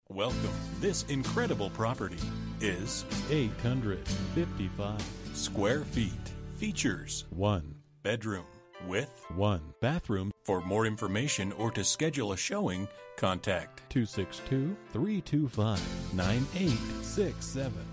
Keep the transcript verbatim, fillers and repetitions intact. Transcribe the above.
Welcome. This incredible property is eight hundred fifty-five square feet. Features one bedroom with one bathroom. For more information or to schedule a showing, contact two six two, three two five, nine eight six seven.